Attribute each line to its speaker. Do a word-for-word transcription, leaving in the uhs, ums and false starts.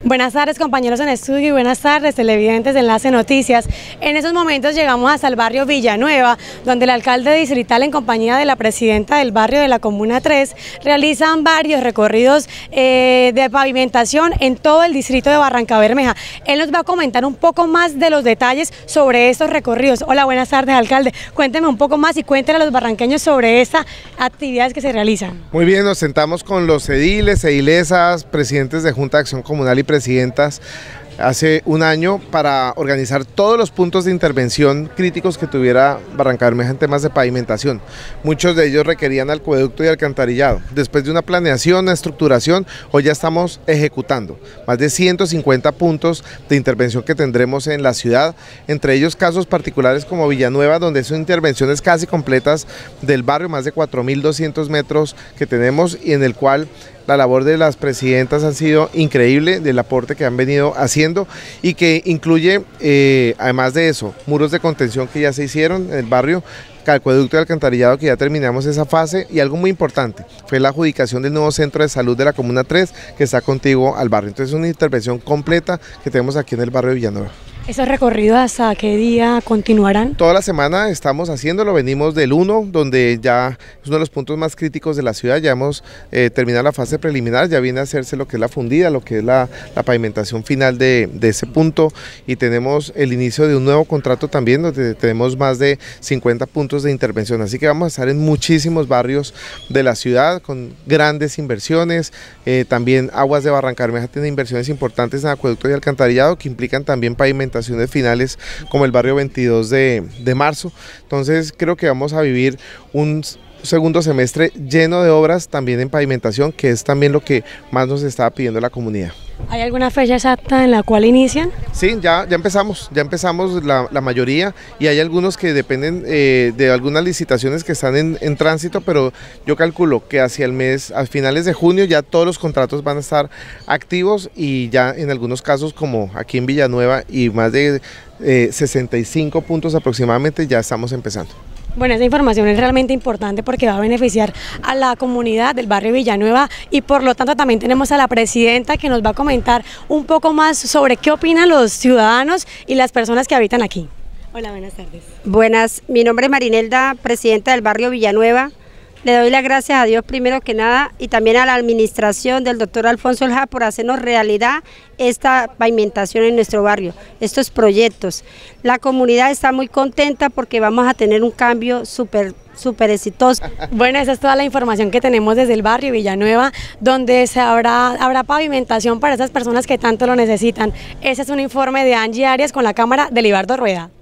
Speaker 1: Buenas tardes, compañeros en estudio, y buenas tardes, televidentes de Enlace Noticias. En esos momentos llegamos hasta el barrio Villanueva, donde el alcalde distrital, en compañía de la presidenta del barrio de la Comuna tres, realizan varios recorridos eh, de pavimentación en todo el distrito de Barrancabermeja. Él nos va a comentar un poco más de los detalles sobre estos recorridos. Hola, buenas tardes, alcalde. Cuénteme un poco más y cuéntele a los barranqueños sobre estas actividades que se realizan.
Speaker 2: Muy bien, nos sentamos con los ediles, edilesas, presidentes de Junta de Acción Comunal y presidentas hace un año para organizar todos los puntos de intervención críticos que tuviera Barrancabermeja en temas de pavimentación. Muchos de ellos requerían acueducto y alcantarillado. Después de una planeación, una estructuración, hoy ya estamos ejecutando más de ciento cincuenta puntos de intervención que tendremos en la ciudad, entre ellos casos particulares como Villanueva, donde son intervenciones casi completas del barrio, más de cuatro mil doscientos metros que tenemos, y en el cual la labor de las presidentas ha sido increíble, del aporte que han venido haciendo, y que incluye, eh, además de eso, muros de contención que ya se hicieron en el barrio, acueducto y alcantarillado que ya terminamos esa fase, y algo muy importante fue la adjudicación del nuevo centro de salud de la Comuna tres que está contiguo al barrio. Entonces es una intervención completa que tenemos aquí en el barrio de Villanueva.
Speaker 1: ¿Esos recorridos hasta qué día continuarán?
Speaker 2: Toda la semana estamos haciéndolo, venimos del uno, donde ya es uno de los puntos más críticos de la ciudad, ya hemos eh, terminado la fase preliminar, ya viene a hacerse lo que es la fundida, lo que es la, la pavimentación final de, de ese punto, y tenemos el inicio de un nuevo contrato también, donde tenemos más de cincuenta puntos de intervención, así que vamos a estar en muchísimos barrios de la ciudad con grandes inversiones. Eh, también Aguas de Barrancabermeja tiene inversiones importantes en acueducto y alcantarillado que implican también pavimentación finales, como el barrio veintidós de marzo. Entonces creo que vamos a vivir un segundo semestre lleno de obras también en pavimentación, que es también lo que más nos está pidiendo la comunidad.
Speaker 1: ¿Hay alguna fecha exacta en la cual inician?
Speaker 2: Sí, ya, ya empezamos, ya empezamos la, la mayoría, y hay algunos que dependen eh, de algunas licitaciones que están en, en tránsito, pero yo calculo que hacia el mes, a finales de junio, ya todos los contratos van a estar activos, y ya en algunos casos, como aquí en Villanueva, y más de eh, sesenta y cinco puntos aproximadamente, ya estamos empezando.
Speaker 1: Bueno, esa información es realmente importante porque va a beneficiar a la comunidad del barrio Villanueva, y por lo tanto también tenemos a la presidenta que nos va a comentar un poco más sobre qué opinan los ciudadanos y las personas que habitan aquí. Hola, buenas tardes.
Speaker 3: Buenas, mi nombre es Marinelda, presidenta del barrio Villanueva. Le doy las gracias a Dios primero que nada, y también a la administración del doctor Alfonso Elja por hacernos realidad esta pavimentación en nuestro barrio, estos proyectos. La comunidad está muy contenta porque vamos a tener un cambio súper súper exitoso.
Speaker 1: Bueno, esa es toda la información que tenemos desde el barrio Villanueva, donde se habrá, habrá pavimentación para esas personas que tanto lo necesitan. Ese es un informe de Angie Arias con la cámara de Libardo Rueda.